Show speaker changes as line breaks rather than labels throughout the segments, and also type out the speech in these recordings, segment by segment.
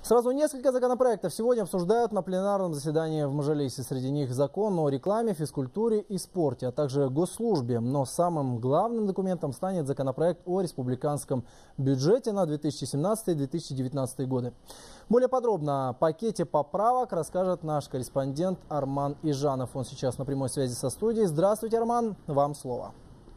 Сразу несколько законопроектов сегодня обсуждают на пленарном заседании в Мажилисе. Среди них закон о рекламе, физкультуре и спорте, а также госслужбе. Но самым главным документом станет законопроект о республиканском бюджете на 2017-2019 годы. Более подробно о пакете поправок расскажет наш корреспондент Арман Ижанов. Он сейчас на прямой связи со студией. Здравствуйте, Арман, вам слово.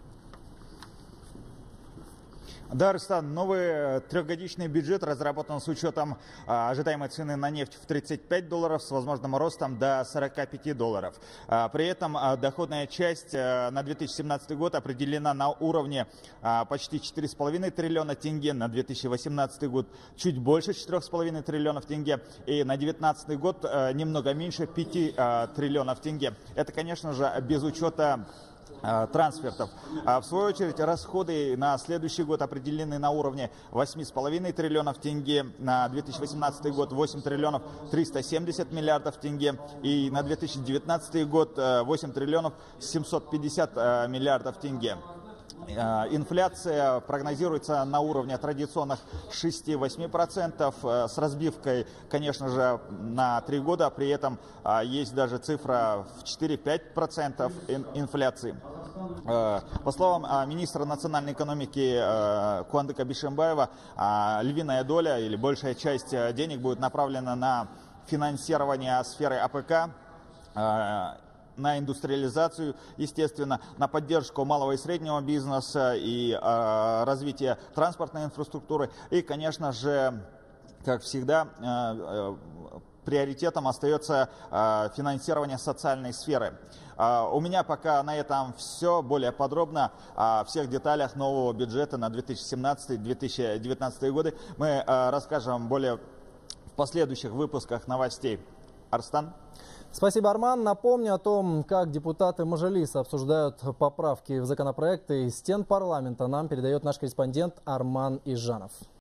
Да, Рустам, новый трехгодичный бюджет разработан с учетом ожидаемой цены на нефть в $35 с возможным ростом до $45. При этом доходная часть на 2017 год определена на уровне почти 4,5 триллиона тенге, на 2018 год чуть больше 4,5 триллионов тенге и на 2019 год немного меньше 5 триллионов тенге. Это, конечно же, без учета трансфертов. В свою очередь, расходы на следующий год определены на уровне 8,5 триллионов тенге, на 2018 год 8 триллионов 370 миллиардов тенге и на 2019 год 8 триллионов 750 миллиардов тенге. Инфляция прогнозируется на уровне традиционных 6-8%, с разбивкой, конечно же, на 3 года. При этом есть даже цифра в 4-5% инфляции. По словам министра национальной экономики Куандыка Бишимбаева, львиная доля или большая часть денег будет направлена на финансирование сферы АПК, на индустриализацию, естественно, на поддержку малого и среднего бизнеса и развитие транспортной инфраструктуры. И, конечно же, как всегда, приоритетом остается финансирование социальной сферы. У меня пока на этом все. Более подробно о всех деталях нового бюджета на 2017-2019 годы мы расскажем более в последующих выпусках новостей. Арстан.
Спасибо, Арман. Напомню о том, как депутаты Мажилиса обсуждают поправки в законопроекты из стен парламента, нам передает наш корреспондент Арман Ижанов.